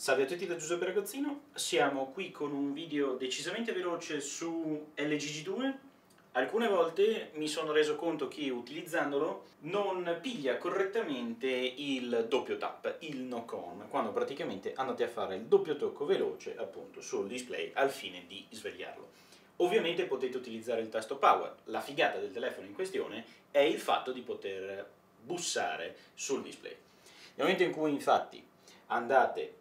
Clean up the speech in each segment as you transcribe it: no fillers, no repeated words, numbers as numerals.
Salve a tutti da Giuseppe Ragazzino, siamo qui con un video decisamente veloce su LG G2. Alcune volte mi sono reso conto che utilizzandolo non piglia correttamente il doppio tap, il knock-on, quando praticamente andate a fare il doppio tocco veloce appunto sul display al fine di svegliarlo. Ovviamente potete utilizzare il tasto power, la figata del telefono in questione è il fatto di poter bussare sul display. Nel momento in cui infatti andate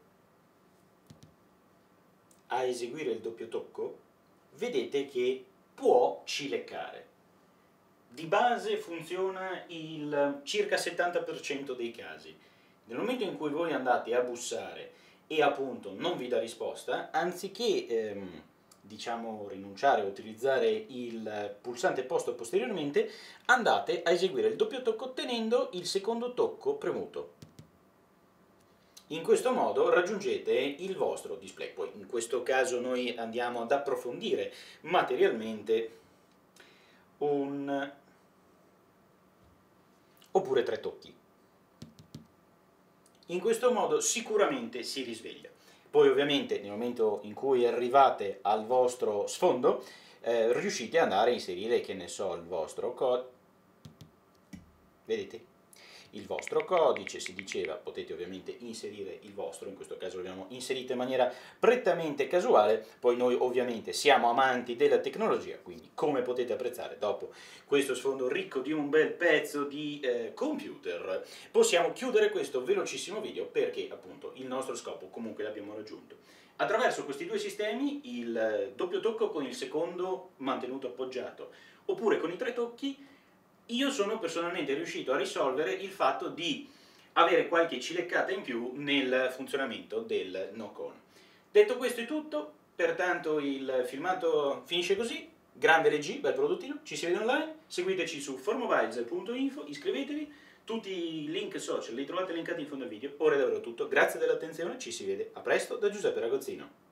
a eseguire il doppio tocco, vedete che può cileccare. Di base funziona il circa 70% dei casi. Nel momento in cui voi andate a bussare e appunto non vi dà risposta, anziché diciamo rinunciare a utilizzare il pulsante posto posteriormente, andate a eseguire il doppio tocco tenendo il secondo tocco premuto. In questo modo raggiungete il vostro display. Poi in questo caso noi andiamo ad approfondire materialmente oppure 3 tocchi. In questo modo sicuramente si risveglia. Poi ovviamente nel momento in cui arrivate al vostro sfondo riuscite ad andare a inserire, che ne so, il vostro codice. Vedete? Il vostro codice, si diceva, potete ovviamente inserire il vostro, in questo caso l'abbiamo inserito in maniera prettamente casuale, poi noi ovviamente siamo amanti della tecnologia, quindi come potete apprezzare dopo questo sfondo ricco di un bel pezzo di computer, possiamo chiudere questo velocissimo video perché appunto il nostro scopo comunque l'abbiamo raggiunto. Attraverso questi due sistemi, il doppio tocco con il secondo mantenuto appoggiato, oppure con i 3 tocchi, io sono personalmente riuscito a risolvere il fatto di avere qualche cileccata in più nel funzionamento del knock-on. Detto questo è tutto, pertanto il filmato finisce così. Grande LG, bel prodottino, ci si vede online, seguiteci su formobiles.info, iscrivetevi, tutti i link social li trovate linkati in fondo al video. Ora è davvero tutto, grazie dell'attenzione, ci si vede a presto da Giuseppe Ragazzino.